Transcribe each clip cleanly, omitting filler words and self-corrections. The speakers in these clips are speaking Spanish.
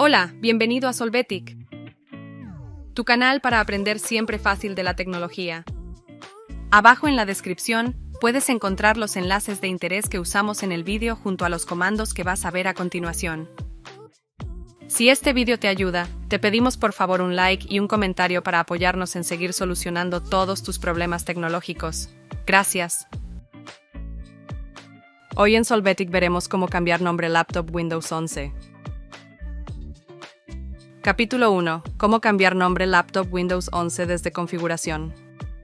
Hola, bienvenido a Solvetic, tu canal para aprender siempre fácil de la tecnología. Abajo en la descripción puedes encontrar los enlaces de interés que usamos en el vídeo junto a los comandos que vas a ver a continuación. Si este vídeo te ayuda, te pedimos por favor un like y un comentario para apoyarnos en seguir solucionando todos tus problemas tecnológicos. Gracias. Hoy en Solvetic veremos cómo cambiar nombre Laptop Windows 11. Capítulo 1. Cómo cambiar nombre Laptop Windows 11 desde configuración.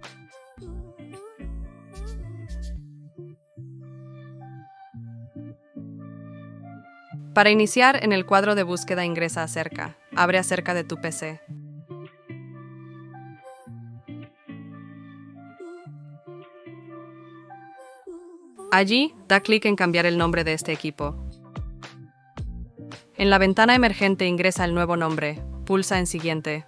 Para iniciar, en el cuadro de búsqueda ingresa Acerca. Abre Acerca de tu PC. Allí, da clic en cambiar el nombre de este equipo. En la ventana emergente ingresa el nuevo nombre. Pulsa en Siguiente.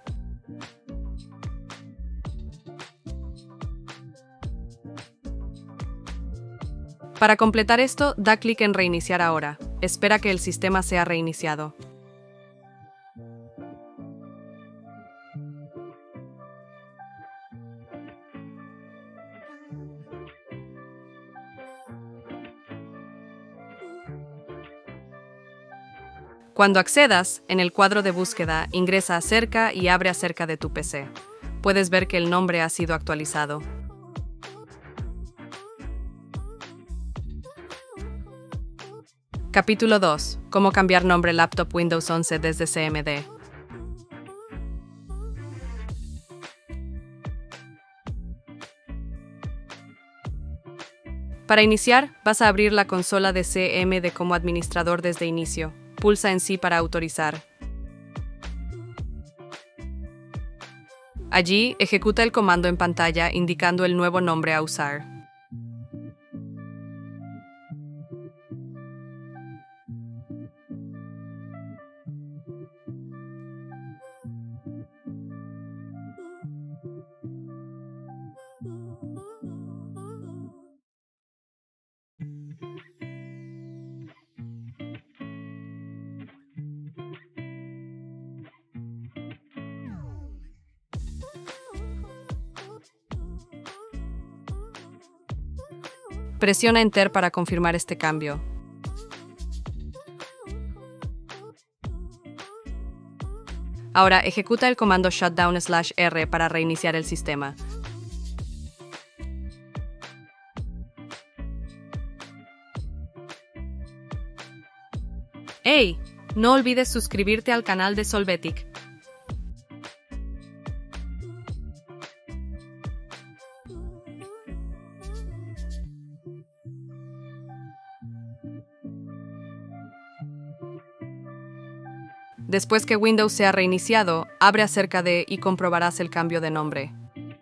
Para completar esto, da clic en Reiniciar ahora. Espera que el sistema sea reiniciado. Cuando accedas, en el cuadro de búsqueda, ingresa Acerca y abre Acerca de tu PC. Puedes ver que el nombre ha sido actualizado. Capítulo 2. Cómo cambiar nombre Laptop Windows 11 desde CMD. Para iniciar, vas a abrir la consola de CMD como administrador desde inicio. Pulsa en Sí para autorizar. Allí, ejecuta el comando en pantalla indicando el nuevo nombre a usar. Presiona Enter para confirmar este cambio. Ahora ejecuta el comando shutdown/R para reiniciar el sistema. ¡Hey! No olvides suscribirte al canal de Solvetic. Después que Windows sea reiniciado, abre Acerca de y comprobarás el cambio de nombre.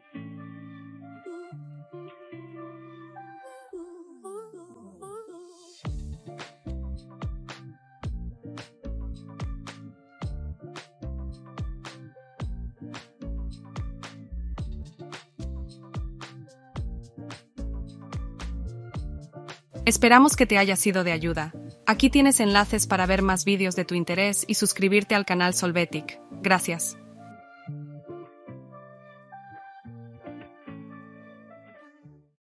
Esperamos que te haya sido de ayuda. Aquí tienes enlaces para ver más vídeos de tu interés y suscribirte al canal Solvetic. Gracias.